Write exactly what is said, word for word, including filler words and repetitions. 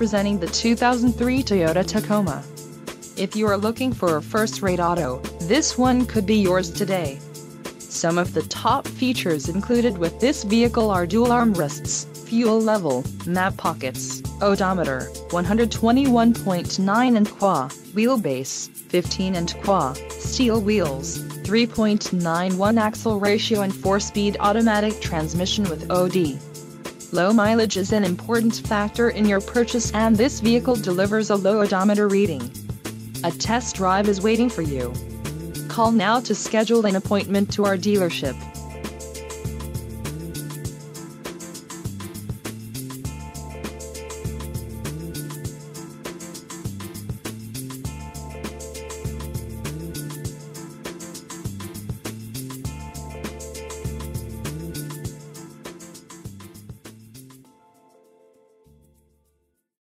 presenting the two thousand three Toyota Tacoma. If you are looking for a first-rate auto, this one could be yours today. Some of the top features included with this vehicle are dual armrests, fuel level, map pockets, odometer, one hundred twenty-one point nine inch qua, wheelbase, fifteen inch qua, steel wheels, three point nine one axle ratio and four speed automatic transmission with O D. Low mileage is an important factor in your purchase, and this vehicle delivers a low odometer reading. A test drive is waiting for you. Call now to schedule an appointment to our dealership.